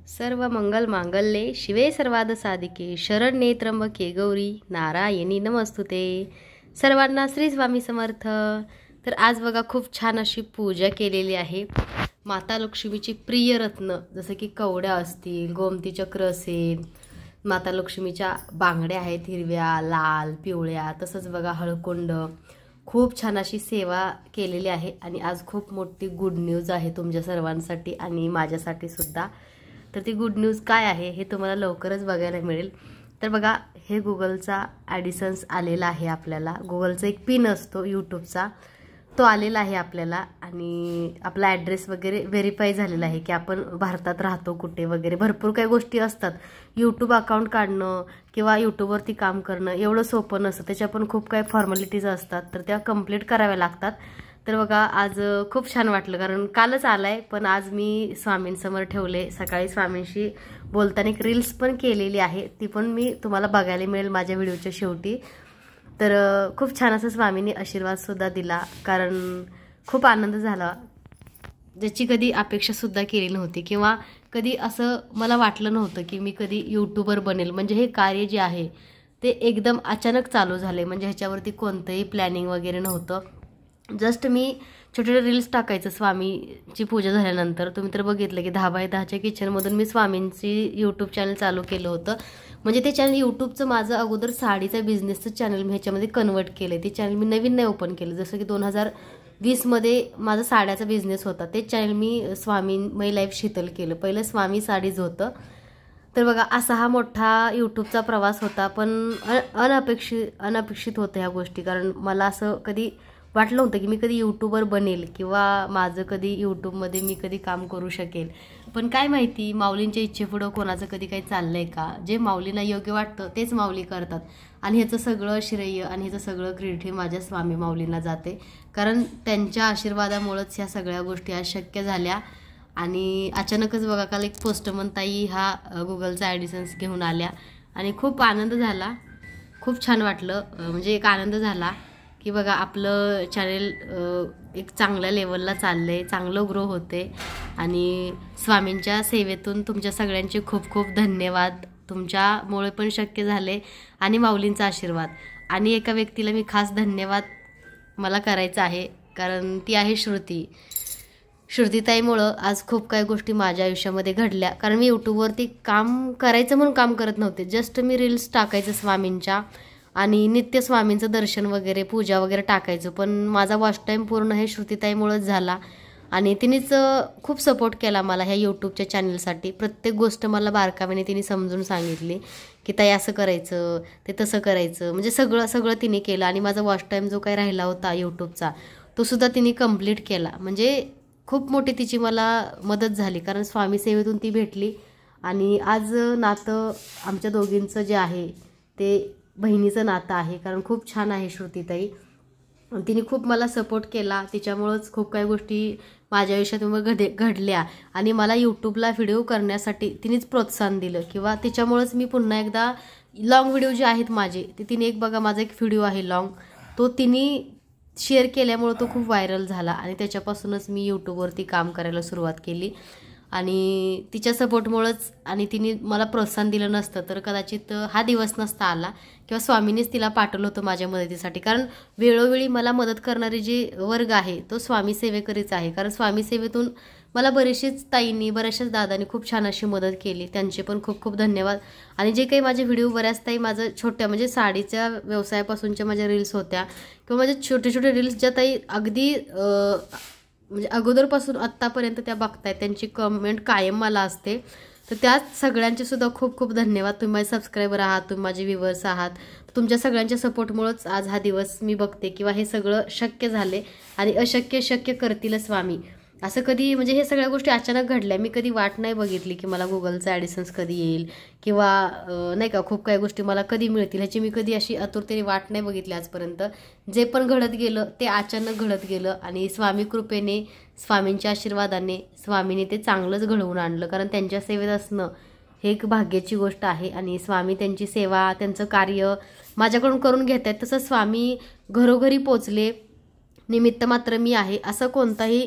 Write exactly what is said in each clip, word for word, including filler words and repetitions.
सर्व मंगल मांगल्ये शिवे सर्वाद साधिके शरण्ये त्र्यंबके गौरी नारायणी नमस्तुते। सर्वांना श्री स्वामी समर्थ। तर आज बघा खूप छान अशी पूजा केलेली आहे। माता लक्ष्मीची प्रिय रत्न जसे की कवड्या असतील, गोमती चक्र असेल, माता लक्ष्मीच्या बांगड्या आहेत हिरव्या, लाल, पिवळ्या, तसंच बघा हळकुंड, खूप छान अशी सेवा केलेली आहे। आणि आज खूप मोठी गुड न्यूज आहे तुमच्या सर्वांसाठी आणि माझ्यासाठी सुद्धा। तर ती गुड न्यूज काय आहे हे तुम्हाला लवकरच बघायला मिळेल। तर बघा हे गुगलचा ॲडिसन्स आलेला आहे आपल्याला। गुगलचा एक पिन असतो यूट्यूबचा, तो आलेला आहे आपल्याला आणि आपला ॲड्रेस वगैरे व्हेरीफाय झालेला आहे की आपण भारतात राहतो कुठे वगैरे। भरपूर काही गोष्टी असतात, यूट्यूब अकाउंट काढणं किंवा यूट्यूबवरती काम करणं एवढं सोपं नसतं, त्याच्या पण खूप काही फॉर्मॅलिटीज असतात, तर त्या कंप्लीट कराव्या लागतात। तर बघा आज खूप छान वाटलं, कारण कालच आलाय पण आज मी स्वामींसमोर ठेवले। सकाळी स्वामींशी बोलताना एक रील्स पण केलेली आहे, ती पण मी तुम्हाला बघायला मिळेल माझ्या व्हिडिओच्या शेवटी। तर खूप छान असं स्वामींनी आशीर्वाद सुद्धा दिला, कारण खूप आनंद झाला, ज्याची कधी अपेक्षा सुद्धा केली नव्हती किंवा कधी असं मला वाटलं नव्हतं की मी कधी यूट्यूबर बनेल। म्हणजे हे कार्य जे आहे ते एकदम अचानक चालू झाले, म्हणजे ह्याच्यावरती कोणतंही प्लॅनिंग वगैरे नव्हतं। जस्ट मी छोटे छोटे रील्स टाकायचं स्वामीची पूजा झाल्यानंतर। तुम्ही तर बघितलं की दहा बाय दहाच्या किचनमधून मी स्वामींची यूट्यूब चॅनल चालू केलं होतं। म्हणजे ते चॅनल यूट्यूबचं माझं अगोदर साडीचा बिझनेसचं चॅनल मी ह्याच्यामध्ये कन्वर्ट केलं आहे। ते चॅनल मी नवीन नाही ओपन केलं, जसं की दोन हजार वीसमध्ये माझा साड्याचा बिझनेस होता, ते चॅनल मी स्वामी मै लाईफ शीतल केलं। पहिलं स्वामी साडीज होतं। तर बघा असा हा मोठा यूट्यूबचा प्रवास होता, पण अनपेक्षित अनपेक्षित होतं ह्या गोष्टी, कारण मला असं कधी वाटलं होतं की मी कधी यूट्यूबर बनेल किंवा माझं कधी यूट्यूबमध्ये मी कधी काम करू शकेल। पण काय माहिती माऊलींच्या इच्छेपुढं कोणाचं कधी काही चाललंय का? जे माऊलींना योग्य वाटतं तेच माऊली करतात आणि ह्याचं सगळं श्रेय आणि ह्याचं सगळं क्रेडिट हे माझ्या स्वामी माऊलींना जाते, कारण त्यांच्या आशीर्वादामुळेच ह्या सगळ्या गोष्टी आज शक्य झाल्या। आणि अचानकच बघा काल एक पोस्टमन ताई हा गुगलचा ॲडिसन्स घेऊन आल्या आणि खूप आनंद झाला, खूप छान वाटलं। म्हणजे एक आनंद झाला की बघा आपलं चॅनेल एक चांगल्या लेवलला चाललं आहे, चांगलं ग्रो होते आणि स्वामींच्या सेवेतून तुमच्या सगळ्यांचे खूप खूप धन्यवाद। तुमच्यामुळे पण शक्य झाले आणि माऊलींचा आशीर्वाद। आणि एका व्यक्तीला मी खास धन्यवाद मला करायचा आहे, कारण ती आहे श्रुती। श्रुतीताईमुळं आज खूप काही गोष्टी माझ्या आयुष्यामध्ये घडल्या, कारण मी यूट्यूबवरती काम करायचं म्हणून काम करत नव्हते, जस्ट मी रील्स टाकायचं स्वामींच्या आणि नित्य स्वामींचं दर्शन वगैरे पूजा वगैरे टाकायचं। पण माझा वॉच टाईम पूर्ण हे श्रुतीताईमुळेच झाला आणि तिनेच खूप सपोर्ट केला मला ह्या यूट्यूबच्या चॅनलसाठी। प्रत्येक गोष्ट मला बारकाव्याने तिने समजून सांगितली की ताई असं करायचं, ते तसं करायचं, म्हणजे सगळं सगळं तिने केलं। आणि माझा वॉच टाईम जो काही राहिला होता यूट्यूबचा तो सुद्धा तिने कंप्लीट केला, म्हणजे खूप मोठी तिची मला मदत झाली, कारण स्वामी सेवेतून ती भेटली। आणि आज नातं आमच्या दोघींचं जे आहे ते बहिणीचं नातं आहे, कारण खूप छान आहे श्रुतीताई। तिने खूप मला सपोर्ट केला, तिच्यामुळंच खूप काही गोष्टी माझ्या आयुष्यात घड घडल्या आणि मला यूट्यूबला व्हिडिओ करण्यासाठी तिनेच प्रोत्साहन दिलं, किंवा तिच्यामुळंच मी पुन्हा एकदा लॉंग व्हिडिओ जे आहेत माझे ते तिने एक बघा माझा एक व्हिडिओ आहे लॉंग, तो तिने शेअर केल्यामुळं तो खूप व्हायरल झाला आणि त्याच्यापासूनच मी यूट्यूबवरती काम करायला सुरुवात केली। आणि तिच्या सपोर्टमुळंच आणि तिने मला प्रोत्साहन दिलं नसतं तर कदाचित हा दिवस नसता आला, किंवा स्वामींनीच तिला पाठवलं होतं माझ्या मदतीसाठी। कारण वेळोवेळी मला मदत करणारे जे वर्ग आहे तो स्वामी सेवेकरीच आहे, कारण स्वामी सेवेतून मला बरेचसेच ताईंनी बऱ्याचशाच दादांनी खूप छान अशी मदत केली, त्यांचे पण खूप खूप धन्यवाद। आणि जे काही माझे व्हिडिओ बऱ्याच ताई माझं छोट्या म्हणजे साडीच्या व्यवसायापासूनच्या माझ्या रील्स होत्या किंवा माझे छोटे छोटे रील्स ज्या ताई अगदी म्हणजे अगोदरपासून आत्तापर्यंत त्या बघतायत, त्यांची कमेंट कायम मला असते, तर त्या सगळ्यांचे सुद्धा खूप खूप धन्यवाद। तुम्ही माझे सबस्क्रायबर आहात, तुम्ही माझे व्ह्यूवर्स आहात, तुमच्या सगळ्यांच्या सपोर्टमुळेच आज हा दिवस मी बघते किंवा हे सगळं शक्य झाले। आणि अशक्य शक्य करतील स्वामी, असं कधी म्हणजे हे सगळ्या गोष्टी अचानक घडल्या, मी कधी वाट नाही बघितली की मला गुगलचा ॲडिसन्स कधी येईल किंवा नाही का खूप काही गोष्टी मला कधी मिळतील ह्याची मी कधी अशी आतुरतेने वाट नाही बघितली आजपर्यंत। जे पण घडत गेलं ते अचानक घडत गेलं आणि स्वामी कृपेने, स्वामींच्या आशीर्वादाने स्वामीने ते चांगलंच घडवून आणलं, कारण त्यांच्या सेवेत असणं हे एक भाग्याची गोष्ट आहे। आणि स्वामी त्यांची सेवा त्यांचं कार्य माझ्याकडून करून घेत आहेत, तसं स्वामी घरोघरी पोचले, निमित्त मात्र मी आहे. असं कोणताही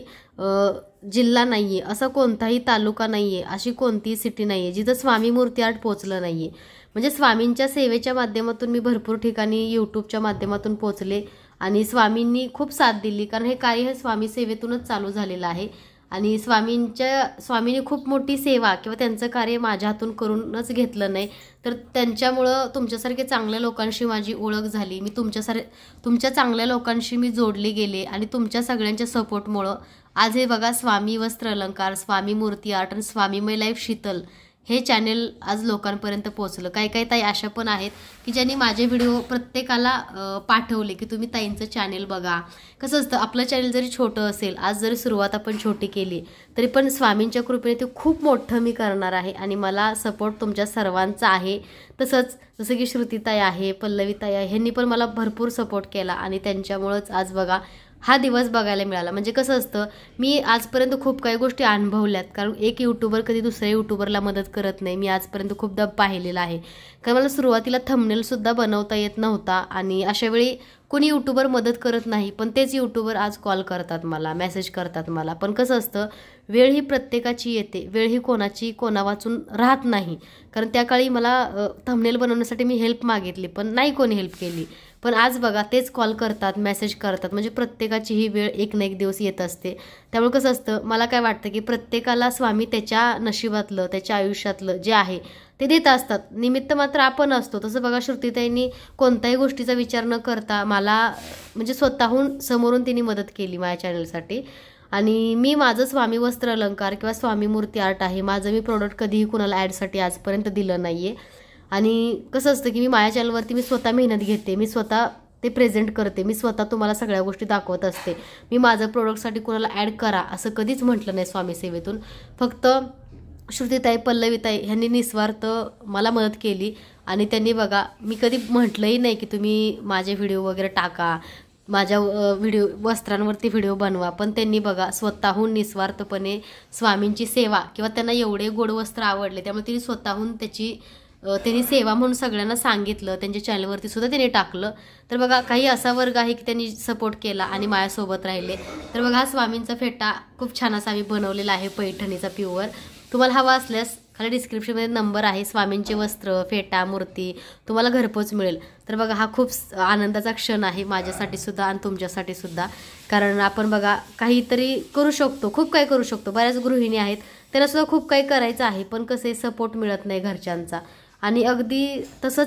जिल्हा नाही आहे, असं कोणताही तालुका नाही आहे, अशी कोणतीही सिटी नाही आहे जिथं स्वामी मूर्ती आर्ट पोचलं नाही आहे. म्हणजे स्वामींच्या सेवेच्या माध्यमातून मी भरपूर ठिकाणी यूट्यूबच्या माध्यमातून पोचले आणि स्वामींनी खूप साथ दिली, कारण हे कार्य हे स्वामी सेवेतूनच चालू झालेलं आहे. आणि स्वामींच्या स्वामींनी खूप मोठी सेवा किंवा त्यांचं कार्य माझ्या हातून करूनच घेतलं नाही, तर त्यांच्यामुळं तुमच्यासारखे चांगल्या लोकांशी माझी ओळख झाली. मी तुमच्यासारे तुमच्या चांगल्या लोकांशी मी जोडले गेले आणि तुमच्या सगळ्यांच्या सपोर्टमुळं आज हे बघा स्वामी वस्त्र अलंकार, स्वामी मूर्ती आर्ट आणि स्वामी माय लाईफ शीतल हे चॅनेल आज लोकांपर्यंत पोहोचलं. काही काही ताई अशा पण आहेत की ज्यांनी माझे व्हिडिओ प्रत्येकाला पाठवले की तुम्ही ताईंचं चॅनेल बघा. कसं असतं, आपलं चॅनेल जरी छोटं असेल, आज जरी सुरुवात आपण छोटी केली तरी पण स्वामींच्या कृपेने ते खूप मोठं मी करणार आहे आणि मला सपोर्ट तुमच्या सर्वांचा आहे. तसंच जसं की श्रुतीताई आहे, पल्लवीताई आहे, ह्यांनी पण मला भरपूर सपोर्ट केला आणि त्यांच्यामुळंच आज बघा हा दिवस बघायला मिळाला. म्हणजे कसं असतं, मी आजपर्यंत खूप काही गोष्टी अनुभवल्यात, कारण एक यूट्यूबर कधी दुसऱ्या यूट्यूबरला मदत करत नाही. मी आजपर्यंत खूपदा पाहिलेलं आहे, कारण मला सुरुवातीला थंबनेलसुद्धा बनवता येत नव्हता आणि अशा वेळी कोणी यूट्यूबर मदत करत नाही, पण तेच यूट्यूबर आज कॉल करतात मला, मेसेज करतात मला. पण कसं असतं, वेळ ही प्रत्येकाची येते, वेळ ही कोणाची कोणा वाचून राहत नाही. कारण त्या काळी मला थंबनेल बनवण्यासाठी मी हेल्प मागितली पण नाही कोणी हेल्प केली. पण आज बघा तेच कॉल करतात, मेसेज करतात. म्हणजे प्रत्येकाची ही वेळ एक ना एक दिवस येत असते. त्यामुळे कसं असतं, मला काय वाटतं की प्रत्येकाला स्वामी त्याच्या नशिबातलं, त्याच्या आयुष्यातलं जे आहे ते देत असतात. निमित्त मात्र आपण असतो. तसं बघा श्रुतीताईंनी कोणत्याही गोष्टीचा विचार न करता मला म्हणजे स्वतःहून समोरून तिने मदत केली माझ्या चॅनलसाठी. आणि मी माझं स्वामी वस्त्र अलंकार किंवा स्वामी मूर्ती आर्ट आहे, माझं मी प्रोडक्ट कधीही कुणाला ॲडसाठी आजपर्यंत दिलं नाही आहे. आणि कसं असतं की मी माझ्या चॅनलवरती मी स्वतः मेहनत घेते, मी स्वतः ते प्रेझेंट करते, मी स्वतः तुम्हाला सगळ्या गोष्टी दाखवत असते. मी माझं प्रोडक्टसाठी कुणाला ॲड करा असं कधीच म्हटलं नाही स्वामी सेवेतून. फक्त श्रुतीताई, पल्लवीताई ह्यांनी निस्वार्थ मला मदत केली आणि त्यांनी बघा, मी कधी म्हटलंही नाही की तुम्ही माझे व्हिडिओ वगैरे टाका, माझ्या व्हिडिओ वस्त्रांवरती व्हिडिओ बनवा, पण त्यांनी बघा स्वतःहून निस्वार्थपणे स्वामींची सेवा, किंवा त्यांना एवढे गोड वस्त्र आवडले त्यामुळे त्यांनी स्वतःहून त्याची त्यांनी सेवा म्हणून सगळ्यांना सांगितलं, त्यांच्या चॅनलवरती सुद्धा त्यांनी टाकलं. तर बघा काही असा वर्ग आहे की त्यांनी सपोर्ट केला आणि माझ्यासोबत राहिले. तर बघा हा स्वामींचा फेटा खूप छान असा आम्ही बनवलेला आहे, पैठणीचा प्युअर. तुम्हाला हवा असल्यास खाली डिस्क्रिप्शनमध्ये नंबर आहे, स्वामींचे वस्त्र, फेटा, मूर्ती तुम्हाला घरपोच मिळेल. तर बघा हा खूप आनंदाचा क्षण आहे माझ्यासाठी सुद्धा आणि तुमच्यासाठी सुद्धा, कारण आपण बघा काहीतरी करू शकतो, खूप काही करू शकतो. बऱ्याच गृहिणी आहेत त्यांना सुद्धा खूप काही करायचं आहे, पण कसे सपोर्ट मिळत नाही घरच्यांचा. आणि अगदी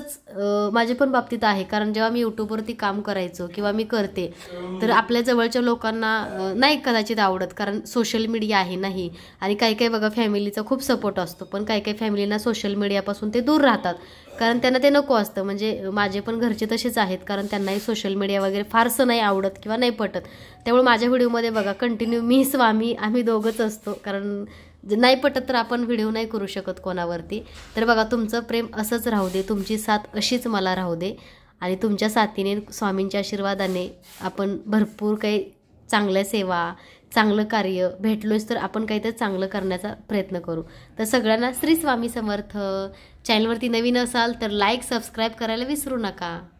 तसंच माझ्या पण बाबतीत आहे, कारण जेव्हा मी यूट्यूबवरती काम करायचो किंवा मी करते तर आपल्या जवळच्या लोकांना नाही कदाचित आवडत, कारण सोशल मीडिया आहे नाही. आणि काही काही बघा फॅमिलीचा खूप सपोर्ट असतो, पण काही काही फॅमिलींना सोशल मीडियापासून ते दूर राहतात, कारण त्यांना ते नको असतं. म्हणजे माझे पण घरचे तसेच आहेत, कारण त्यांनाही सोशल मीडिया वगैरे फारसं नाही आवडत किंवा नाही पटत. त्यामुळे माझ्या व्हिडिओमध्ये बघा कंटिन्यू मी स्वामी आम्ही दोघंच असतो, कारण नाही पटत तर आपण व्हिडिओ नाही करू शकत कोणावरती. तर बघा तुमचं प्रेम असंच राहू दे, तुमची साथ अशीच मला राहू दे आणि तुमच्या साथीने स्वामींच्या आशीर्वादाने आपण भरपूर काही चांगल्या सेवा, चांगलं कार्य भेटलोच तर आपण काहीतरी चांगलं करण्याचा प्रयत्न करू. तर सगळ्यांना श्री स्वामी समर्थ. चॅनलवरती नवीन असाल तर लाईक, सबस्क्राईब करायला विसरू नका.